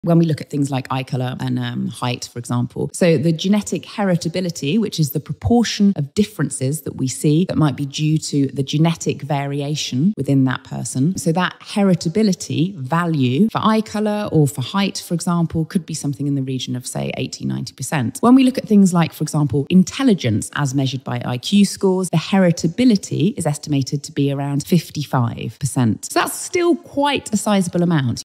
when we look at things like eye colour and height, for example. So the genetic heritability, which is the proportion of differences that we see that might be due to the genetic variation within that person. So that heritability value for eye colour or for height, for example, could be something in the region of, say, 80-90%. When we look at things like, for example, intelligence as measured by IQ scores, the heritability is estimated to be around 55%. So that's still quite a sizable amount.